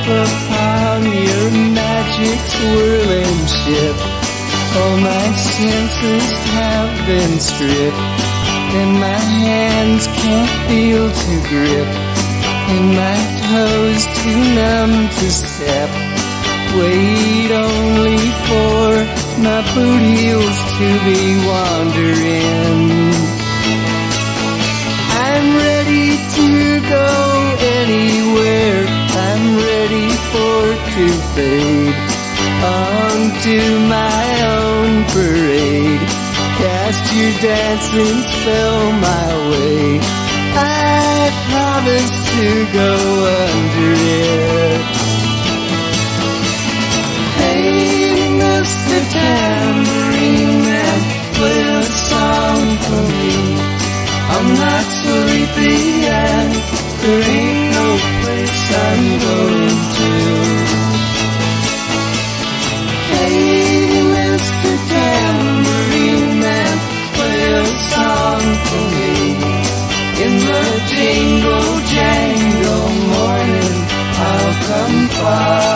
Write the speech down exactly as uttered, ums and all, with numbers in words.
upon your magic swirling ship. All my senses have been stripped, and my hands can't feel to grip, and my toes too numb to step. Wait only for my boot heels to be wandering. I'm ready to go anywhere, I'm ready for to fade onto my own parade. Cast your dancing spell my way, I promise to go under it. Hey, Mister Tambourine Man, play a song for me. I'm not sleepy and there ain't no place I'm going to. Hey, Mister Tambourine Man, play a song for me. In the jingle jangle morning, I'll come far.